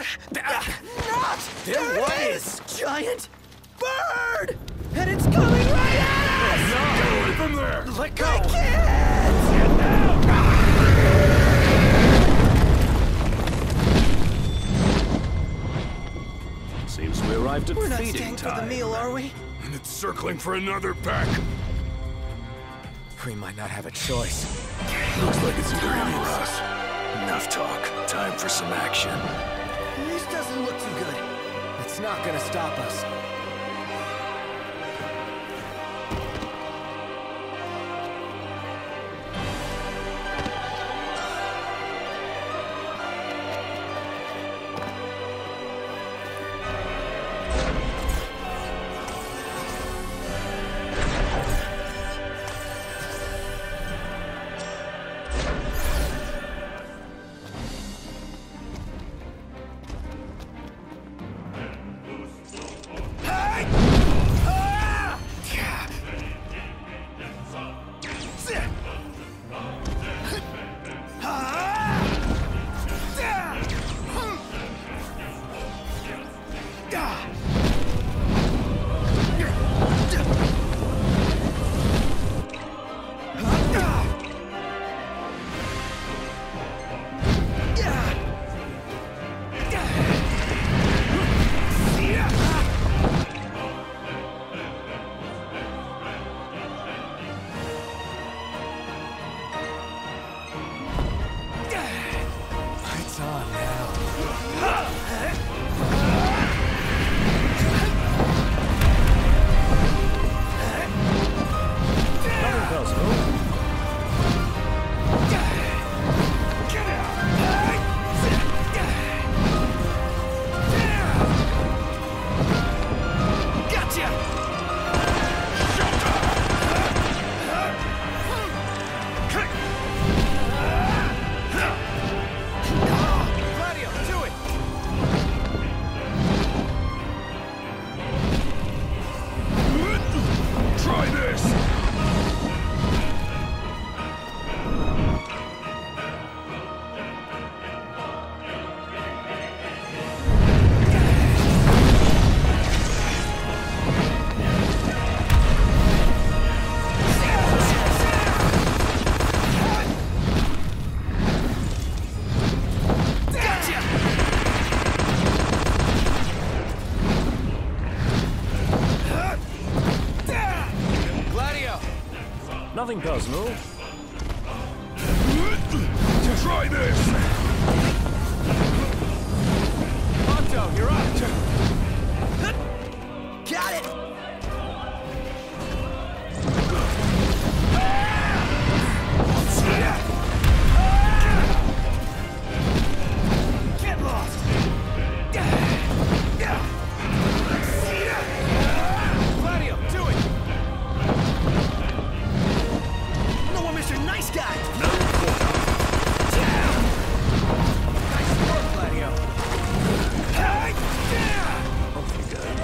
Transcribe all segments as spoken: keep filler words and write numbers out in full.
Not! There There what it is! Giant bird! And it's coming right at us! No! Get away from there! Let go! I can't! Get down! Seems we arrived at We're not feeding staying time. for the meal, are we? And it's circling for another pack. We might not have a choice. Looks like it's either him or us. Enough talk. Time for some action. This doesn't look too good. It's not gonna stop us. It's on now. Nothing personal. Try this! Nothing personal. Try this! Ponto, you're up! Got it! Get lost! Gladio, do it! No one, Mister Nice Guy! No quarter. Nice work, Gladio! Off you go.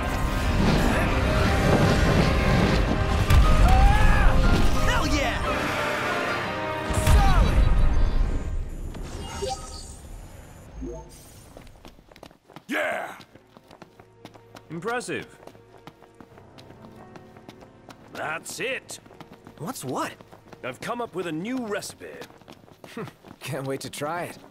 Hell yeah! Solid! Yeah! Impressive. That's it. What's what? I've come up with a new recipe. Can't wait to try it.